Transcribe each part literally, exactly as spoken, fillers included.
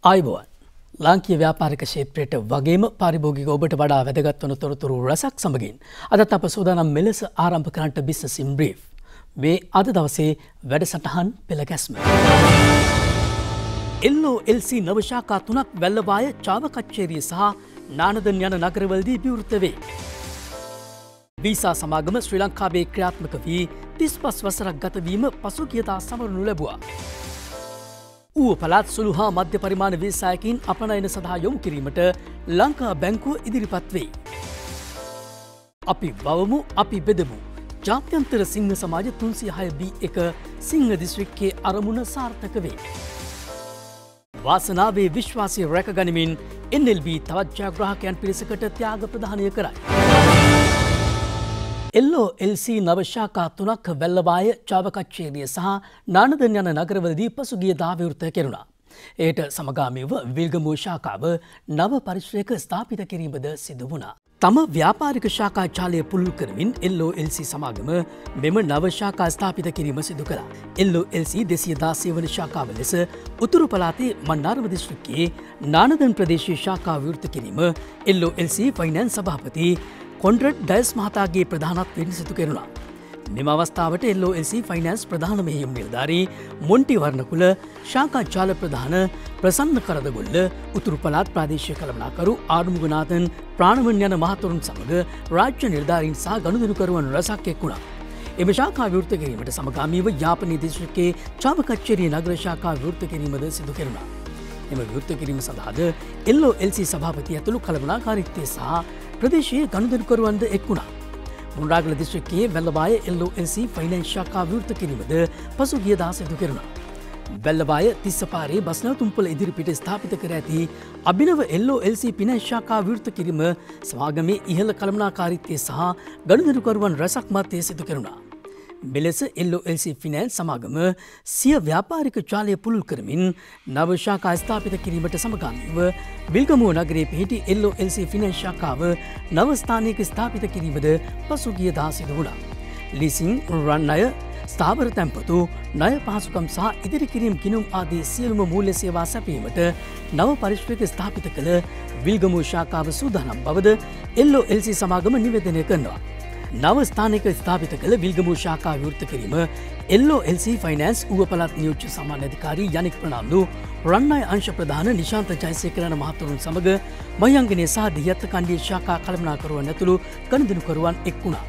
ආයුබෝවන් ලාංකීය ව්‍යාපාරික ක්ෂේත්‍රයට වගේම පාරිභෝගික ඔබට වඩා වැදගත් වන තොරතුරු රසක් සමගින් අදත් අප සූදානම් මෙලෙස ආරම්භ කරන්නට බිස්නස් ඉන් බ්‍රීෆ් මේ අද දවසේ වැඩසටහන් පෙළගැස්ම. එල් ඕ එල් සී නව ශාඛා තුනක් වැල්ලවාය චාව කච්චේරිය සහ නානදන් යන නගරවලදී විවෘත වේ. වීසා සමාගම ශ්‍රී ලංකාවේ ක්‍රියාත්මක වී තිස් පස් වසරක් ගත වීම පසුගියදා සමරනු ලැබුවා. ඌව පළාත් සුළු හා මධ්‍ය පරිමාණ වීසායකින් අපනයන සඳහා යොමු කිරීමට ලංකා බැංකුව ඉදිරිපත් වෙයි. අපි වවමු අපි බෙදමු. ජාත්‍යන්තර සිංහ සමාජ තුන්සිය හය බී එක සිංහ දිස්ත්‍රික්කයේ අරමුණ සාර්ථක වේ. වාසනාවේ විශ්වාසය රැකගනිමින් එන් එල් බී තවත් ජයග්‍රාහකයන් පිරිසකට ත්‍යාග ප්‍රදානය කරයි. එල් ඕ එල් සී නව ශාඛා තුනක් වැල්ලවාය චාව කච්චේරිය සහ නානදන් යන නගරවලදී පසුගියදා විවෘත කෙරුණා. එයට සමගාමීව විල්ගමුව ශාඛාව නව පරිශ්‍රයක ස්ථාපිත කිරීමද සිදු වුණා. තම ව්‍යාපාරික ශාඛා ජාලය පුළුල් කරමින් එල් ඕ එල් සී සමාගම මෙම නව ශාඛා ස්ථාපිත කිරීම සිදු කළා. එල් ඕ එල් සී දෙසිය දාසය වන ශාඛාව ලෙස උතුරු පළාතේ මන්නාරම දිස්ත්‍රික්කයේ නානදන් ප්‍රදේශයේ ශාඛාව විවෘත කිරීම L O L C finance සභාපති කොන්ඩ්‍රඩ් ඩයස් මහතාගේ ප්‍රධානත්වයෙන් සිදු කෙරුණා. මෙම අවස්ථාවට L O L C finance ප්‍රධාන මෙහෙයුම් නිලධාරී මොන්ටි වර්ණකුල ශාඛා ජාල ප්‍රධාන ප්‍රසන්න කරදගොල්ල උතුරු පළාත් ප්‍රාදේශීය කළමනාකරු ආඩමුගනාතන් ප්‍රාණවන් යන මහතුරුන් සමග රාජ්‍ය නිලධාරීන් සහ ගනුදෙනුකරුවන් රැසක් එක්වුණා. එම ශාඛා විවෘත කිරීමට සමගාමීව යාපනයේ දිස්ත්‍රික්කයේ චාව කච්චේරිය නගර ශාඛා විවෘත කිරීමද සිදු කෙරුණා. එම විවෘත කිරීම සඳහාද එල් ඕ එල් සී සභාපති ඇතුළු කළමනාකාරීත්වය සහ ප්‍රදේශයේ ගනුදෙනුකරුවන්ද එක්වුණා. මුණරාගල දිස්ත්‍රික්කයේ Wellawaya L O L C finance ශාඛා විවෘත කිරීමද පසුගියදා සිදු කෙරුණා. වැල්ලවාය තිස්සපාරේ බස්නාතුම්පල ඉදිරිපිට ස්ථාපිත කර ඇති අභිනව L O L C finance ශාඛා විවෘත කිරීම සමාගමේ ඉහළ කළමනාකාරීත්වය සහ ගනුදෙනුකරුවන් රැසක් මතයේ සිදු කෙරුණා. මෙලෙස L O L C finance සමාගම සිය ව්‍යාපාරික ජාලය පුළුල් කරමින් නව ශාඛා ස්ථාපිත කිරීමට සමගාමීව විල්ගමුව නගරයේ පිහිටි L O L C finance ශාඛාව නව ස්ථානයක ස්ථාපිත කිරීමද පසුගියදා සිදු වුණා. ලීසින් රන් ණය, ස්ථාවර තැන්පතු, ණය පහසුකම් සහ ඉදිරි කිරීම් ගිණුම් ආදී සියලුම මූල්‍ය සේවා සැපීමට නව පරිශ්‍රයක ස්ථාපිත කළ විල්ගමුව ශාඛාව සූදානම් බවද එල් ඕ එල් සී සමාගම නිවේදනය කරනවා. නව ස්ථානයක ස්ථාපිත කළ විල්ගමුව ශාඛා විවෘත කිරීම L O L C finance Uva පළාත් නියෝජ්‍ය සාමාන්‍ය අධිකාරී යනික් ප්‍රනාන්දු රන් ණය අංශ ප්‍රධාන නිශාන්ත ජයසේකර යන මහතුරුන් සමග මහියංගනය සහ දියත්ත කණ්ඩියේ ශාඛා කළමනාකරුවන් ඇතුළු ගනුදෙනුකරුවන් එක් වුණා.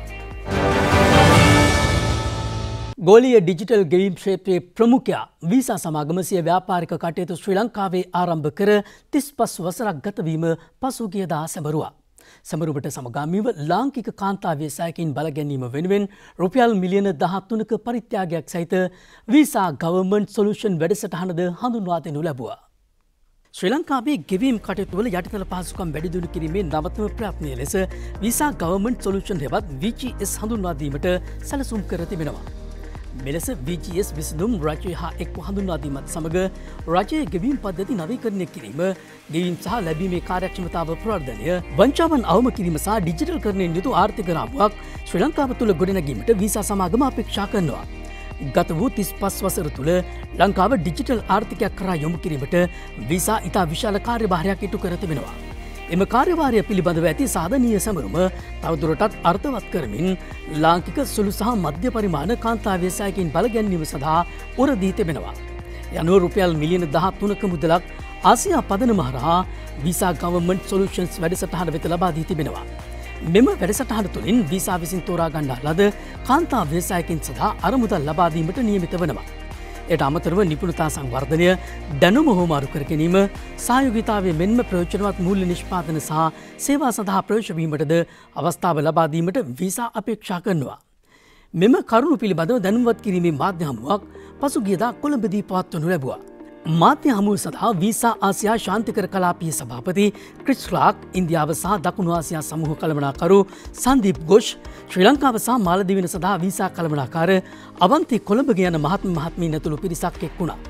ගෝලීය ඩිජිටල් ගෙවීම් ක්ෂේත්‍රයේ ප්‍රමුඛයා වීසා සමාගම සිය ව්‍යාපාරික කටයුතු ශ්‍රී ලංකාවේ ආරම්භ කර තිස් පස් වසරක් ගතවීම පසුගියදා සැමරුවා. සමරුවට සමගාමීව ලාංකික කාන්තා ව්‍යවසායකින් බලගැනීම වෙනුවෙන් රුපියල් මිලියන දහතුනක පරිත්‍යාගයක් සහිත වීසා ගවර්න්මන්ට් සොලියුෂන් වැඩසටහනද හඳුන්වා දෙනු ලැබුවා. ශ්‍රී ලංකාවේ ගෙවීම් කටයුතුවල යටිතල පහසුකම් වැඩි දියුණු කිරීමේ නවතම ප්‍රයත්නය ලෙස වීසා ගවර්න්මන්ට් සොලියුෂන් හෙවත් වී ජී එස් හඳුන්වා දීමට සැලසුම් කර තිබෙනවා. මෙලෙස වී ජී එස් විසඳුම් රජය හා එක්ව හඳුන්වා දීමත් සමග රජයේ ගෙවීම් පද්ධති නවීකරණය කිරීම, ගෙවීම් සහ ලැබීමේ කාර්යක්ෂමතාව ප්‍රවර්ධනය, වංචාවන් අවම කිරීම සහ ඩිජිටල් කරණයෙන් යුතු ආර්ථික රාමුවක් ශ්‍රී ලංකාව තුළ ගොඩනැගීමට වීසා සමාගම අපේක්ෂා කරනවා. ගත වූ තිස් පස් වසර තුළ ලංකාව ඩිජිටල් ආර්ථිකයක් කරා යොමු කිරීමට වීසා ඉතා විශාල කාර්යභාරයක් ඉටු කර තිබෙනවා. එම කාර්යභාරය පිළිබඳව ඇති සාධනීය සැමරුම තවදුරටත් අර්ථවත් කරමින් ලාංකික සුළු සහ මධ්‍ය පරිමාණ කාන්තා ව්‍යවසායකින් බලගැන්වීම සඳහා උරදී තිබෙනවා. යනුව රුපියල් මිලියන දහතුනක මුදලක් ආසියා පදනම හරහා වීසා ගවර්න්මන්ට් සොලියුෂන්ස් වැඩසටහන වෙත ලබා දී තිබෙනවා. මෙම වැඩසටහන තුළින් වීසා විසින් තෝරා ගන්නා ලද කාන්තා ව්‍යවසායකින් සඳහා අරමුදල් ලබා දීමට නියමිත වනවා. එයට අමතරව නිපුණතා සංවර්ධනය, දැනුම හෝමාරු කර ගැනීම, සහයෝගීතාවය මෙන්ම ප්‍රයෝජනවත් මූල්‍ය නිෂ්පාදන සහ සේවා සඳහා ප්‍රවේශ වීමටද අවස්ථාව ලබා දීමට වීසා අපේක්ෂා කරනවා. මෙම කරුණු පිළිබඳව දැනුම්වත් කිරීමේ මාධ්‍ය හමුවක් පසුගියදා කොළඹදී පවත්වනු ලැබුවා. මාධ්‍ය හමුව සඳහා වීසා ආසියා ශාන්තිකර කලාපීය සභාපති ක්‍රිස් ක්ලාක්, ඉන්දියාව සහ දකුණු ආසියා සමූහ කළමනාකරු සංදීප් ඝෝෂ්, ශ්‍රී ලංකාව සහ මාලදීවින සඳහා වීසා කළමනාකාර අවන්ති කොළඹගේ යන මහත්ම මහත්මීන් ඇතුළු පිරිසක් එක් වුණා.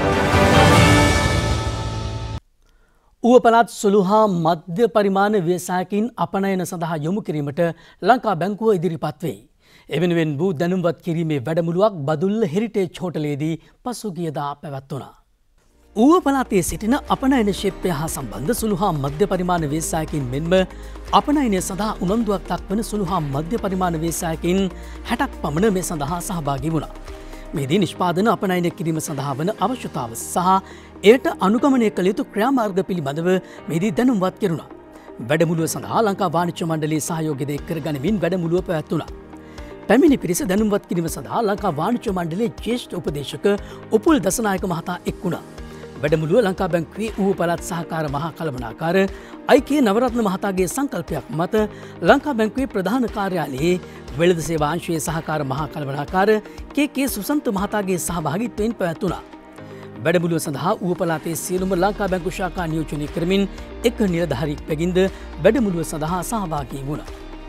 ඌව පළාත් සුළු හා මධ්‍ය පරිමාණ ව්‍යවසායකින් අපනයන සඳහා යොමු කිරීමට ලංකා බැංකුව ඉදිරිපත් වෙයි. එවෙනුවෙන් වූ දැනුම්වත් කිරීමේ වැඩමුළුවක් බදුල්ල හෙරිටේජ් හෝටලයේදී පසුගියදා පැවැත්වුණා. ඌව පළාතේ සිටින අපනයන ශිල්පය හා සම්බන්ධ සුළු හා මධ්‍ය පරිමාණ ව්‍යවසායකින් මෙන්ම අපනයනය සඳහා උනන්දුවක් දක්වන සුළු හා මධ්‍ය පරිමාණ ව්‍යවසායකින් හැටක් පමණ මේ සඳහා සහභාගී වුණා. මෙහිදී නිෂ්පාදන අපනයන කිරීම සඳහා වන අවශ්‍යතාව සහ එයට අනුගමනය කළ යුතු ක්‍රියාමාර්ග පිළිබඳව මෙහිදී දැනුම්වත් කෙරුණා. වැඩමුළුව සඳහා ලංකා වාණිජ්‍ය මණ්ඩලයේ සහයෝගය ද එක් කර ගනිමින් වැඩමුළුව පැවැත්වුණා. පැමිණි පිරිස දැනුම්වත් කිරීම සඳහා ලංකා වාණිජ්‍ය මණ්ඩලයේ ජ්‍යෙෂ්ඨ උපදේශක උපුල් දසනායක මහතා එක් වුණා. වැඩමුළුව ලංකා බැංකුවේ ඌව පළාත් සහකාර මහා කළමනාකාර අයිකේ නවරත්න මහතාගේ සංකල්පයක් මත ලංකා බැංකුවේ ප්‍රධාන කාර්යාලයේ වෙළඳ සේවා අංශයේ සහකාර මහා කළමනාකාර කේ කේ සුසන්ත මහතාගේ සහභාගීත්වයෙන් පැවැත්වුණා. වැඩමුළුව සඳහා ඌව පළාතේ සියලුම ලංකා බැංකු ශාඛා නියෝජනය කරමින් එක් නිලධාරියෙක් බැගින්ද වැඩමුළුව සඳහා සහභාගී වුණා.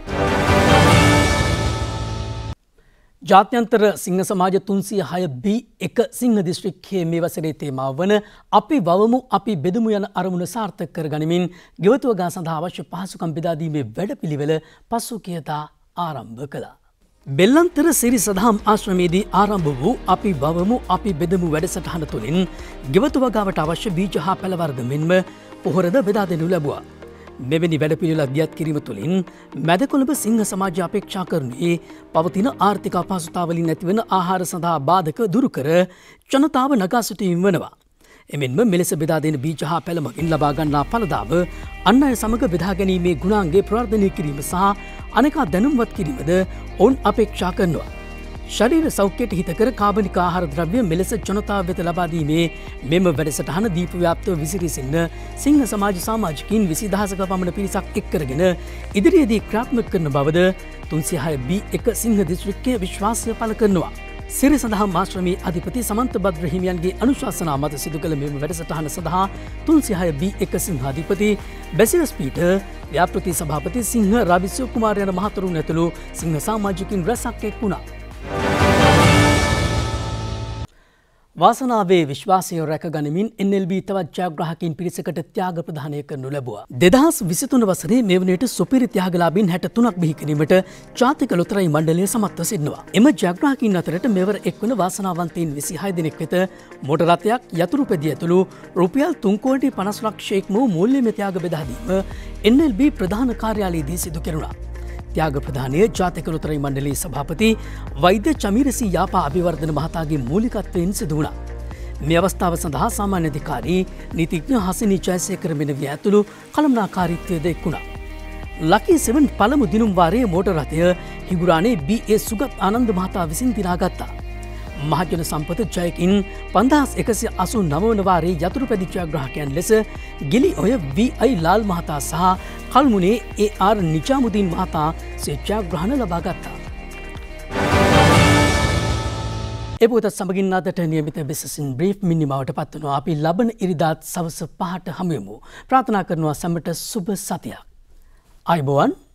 ජාත්‍යන්තර සිංහ සමාජ තුන්සිය හය බී එක සිංහ දිස්ත්‍රික්කයේ මේ වසරේ තේමාව වන අපි වවමු අපි බෙදමු යන අරමුණ සාර්ථක කර ගනිමින් ගෙවතුවගා සඳහා අවශ්‍ය පහසුකම් බෙදා දීමේ වැඩපිළිවෙල පසුගියදා ආරම්භ කළා. බෙල්ලන්තර සිරි සදහම් ආශ්‍රමයේදී ආරම්භ වූ අපි වවමු අපි බෙදමු වැඩසටහන තුළින් ගෙවතුවගාවට අවශ්‍ය බීජ හා පැළවර්ග මෙන්ම පොහොරද බෙදා දෙනු ලැබුවා. මෙවැනි වැඩපිළිවෙලක් දියත් කිරීම තුළින් මැදකොළඹ සිංහ සමාජය අපේක්ෂා කරනුයේ පවතින ආර්ථික අපහසුතාවලින් ඇතිවන ආහාර සඳහා බාධක දුරු කර ජනතාව නගා සිටීම වනවා. එමෙන්ම මෙලෙස බෙදා දෙන බීජ හා පැළමකින් ලබා ගන්නා ඵලදාව අන් අය සමග බෙදා ගැනීමේ ගුණාංගය ප්‍රවර්ධනය කිරීම සහ අනෙකා දැනුම්වත් කිරීමද ඔවුන් අපේක්ෂා කරනවා. ශරීර සෞඛ්‍යයට හිතකර කාබනික ආහාර ද්‍රව්‍ය මෙලෙස ජනතාව වෙත ලබා දීමේ මෙම වැඩසටහන දීපව්‍යාප්තව විසිරී සිංහ සමාජ සමාජිකින් විසි දහසක පමණ පිරිසක් එක් කරගෙන ඉදිරියේදී ක්‍රියාත්මක කරන බවද තුන්සිය හය බී එක සිංහ දිස්ත්‍රික්කය විශ්වාසය පළ කරනවා. සිරි සඳහම් ආශ්‍රමයේ අධිපති සමන්ත බද්‍ර හිමියන්ගේ අනුශාසනා මත සිදු කළ මෙම වැඩසටහන සඳහා තුන්සිය හය බී එක සිංහාධිපති බැසිලස් පීටර් ව්‍යාපෘති සභාපති සිංහ රාවිසිය කුමාර යන මහතුරුන් ඇතුළු සිංහ සමාජිකින් රැසක් එක් වුණා. වාසනාවේ විශ්වාසය රැක ගනිමින් එන් එල් බී තවත් ජයග්‍රාහකයින් පිරිසකට ත්‍යාග ප්‍රදානය කරනු ලැබුවා. දෙදහස් විසිතුන වසරේ මේ වනවිට සුපිරි ත්‍යාගලාභීන් හැට තුනක් බිහි කිරීමට ජාතික ලොතරැයි මණ්ඩලය සමත්ව සිටිනවා. එම ජයග්‍රාහකයින් අතරට මෙවර එක්වන වාසනාවන්තයින් විසිහය දෙනෙක් වෙත මෝටර් රථයක් යතුරු පෙදිය ඇතුළු රුපියල් තුන් කෝටි පනස් ලක්ෂයක් වූ මූල්‍යමය ත්‍යාග බෙදා දීම එන් එල් බී ප්‍රධාන කාර්යාලයේදී සිදු කෙරුණා. ත්‍යාග ප්‍රධානය ජාතික ලොතරැයි මණ්ඩලයේ සභාපති වෛද්‍ය චමීරසී යාපා අභිවර්ධන මහතාගේ මූලිකත්වයෙන් සිදු වුණා. මේ අවස්ථාව සඳහා සාමාන්‍ය අධිකාරී නීතිඥ හසිනී ජයසේකර මෙනවිය ඇතුළු කළමනාකාරීත්වයද එක් වුණා. ලකී සෙවන් පළමු දිනුම් වාරයේ මෝටර් රථය හිඟුරානේ බී ඒ සුගත් ආනන්ද මහතා විසින් දිනාගත්තා. මහජන සම්පත ජයකින් පන්දහස් එකසිය අසූ නව වන වාරයේ යතුරු පැදි ජයග්‍රාහකයන් ලෙස ගිලි ඔය වී අයි ලාල් මහතා සහ කල්මුනේ ඒ ආර් නිජාමුදීන් මහතා ජයග්‍රහණ ලබා ගත්තා. එපොත සමගින් අදට නියමිත බිස්නස් බ්‍රීෆ් මිනිමාවට පත්වනවා. අපි ලබන ඉරිදාත් සවස පහට හමුවෙමු. ප්‍රාර්ථනා කරනවා සැමට සුබ සතියක්. ආයුබෝවන්.